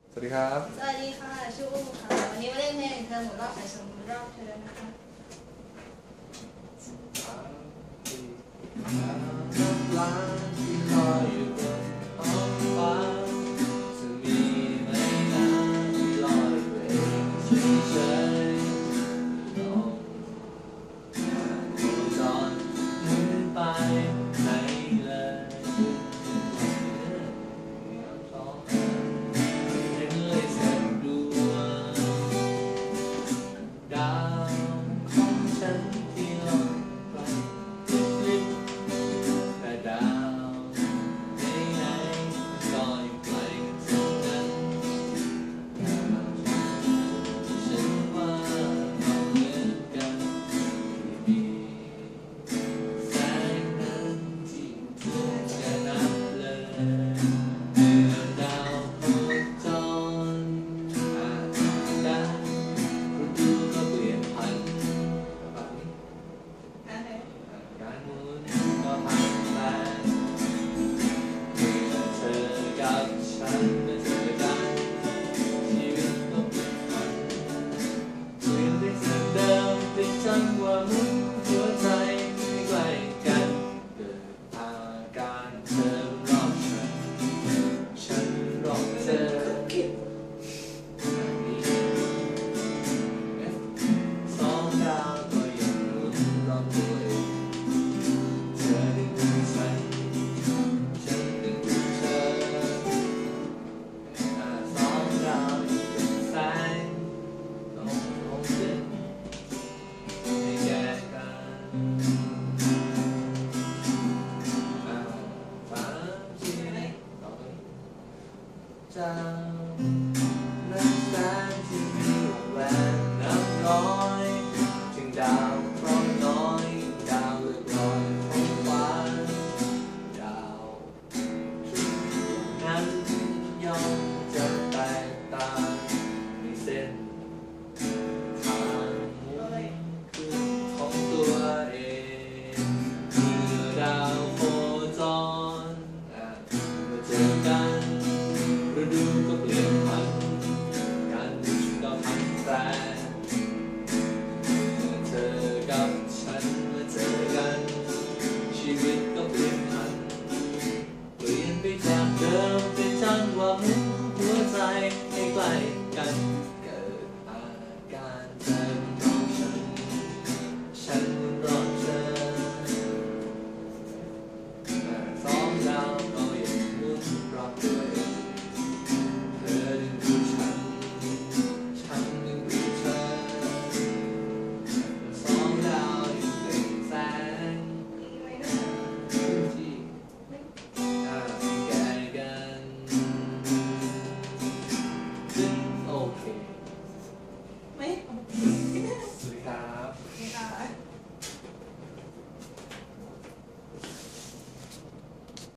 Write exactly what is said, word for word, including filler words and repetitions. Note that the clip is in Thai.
สวัสดีครับสวัสดีค่ะชื่ออุ้มค่ะวันนี้มาเล่นเพลงเธอหมุนรอบสายชมรอบเธอนะคะสามสี่ห้าล้านที่คอยอยู่บนท้องฟ้าจะมีไหมนะที่ลอยไปเฉยๆลองจอนหมุนไปไหนเลยสองเห็นเลยแสนดวงดาวของฉันที่ลอยไปลิบๆแต่ดาวไหนๆก็อยู่ไกลกันทั้งนั้นฉันว่าเราเหมือนกันที่มีแสงนั้นที่เธอจะนับเลยเมื่อดาวโคจรผ่านได้ฤดูก็เปลี่ยนผันแบบนี้โอเคการหมุนก็ผ่านไปเมื่อเธอกับฉันได้เจอกันชีวิตก็เปลี่ยนผันเปลี่ยนได้สิ่งเดิมติดจังหวะหมุนหัวใจไม่ใกล้กันเกิดอาการเธอรอบฉันฉันรอบเธอคิดสองดาวก็ยังหมุนรอบตัวเองเธอดึงดูฉันฉันดึงดูเธออ่าสองดาวอยู่เป็นแสงลงลงขึ้นให้แก่กันอ่าสามสี่ต่อไปจ้า